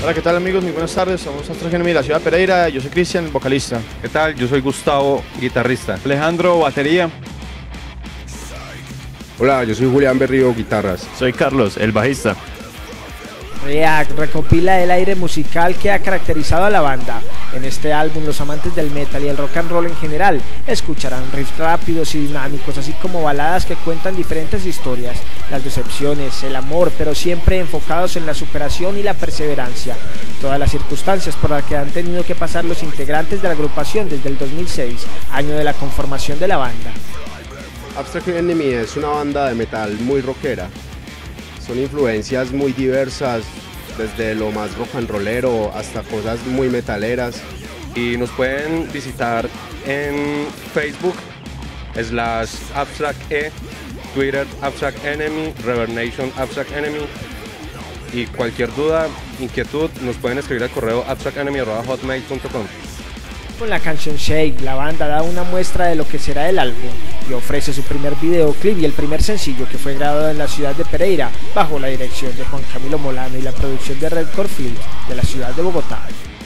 Hola, ¿qué tal amigos? Muy buenas tardes, somos Abstract Enemy de la ciudad de Pereira, yo soy Cristian, el vocalista. ¿Qué tal? Yo soy Gustavo, guitarrista. Alejandro, batería. Hola, yo soy Julián Berrío, guitarras. Soy Carlos, el bajista. React recopila el aire musical que ha caracterizado a la banda. En este álbum los amantes del metal y el rock and roll en general escucharán riffs rápidos y dinámicos, así como baladas que cuentan diferentes historias, las decepciones, el amor, pero siempre enfocados en la superación y la perseverancia. Todas las circunstancias por las que han tenido que pasar los integrantes de la agrupación desde el 2006, año de la conformación de la banda. Abstract Enemy es una banda de metal muy rockera. Son influencias muy diversas, desde lo más rock and rollero hasta cosas muy metaleras. Y nos pueden visitar en Facebook, /AbstractE, Twitter Abstract Enemy, Revernation Abstract Enemy. Y cualquier duda, inquietud, nos pueden escribir al correo abstractenemy@hotmail.com. Con la canción Shake, la banda da una muestra de lo que será el álbum y ofrece su primer videoclip y el primer sencillo, que fue grabado en la ciudad de Pereira bajo la dirección de Juan Camilo Molano y la producción de Red Core Films de la ciudad de Bogotá.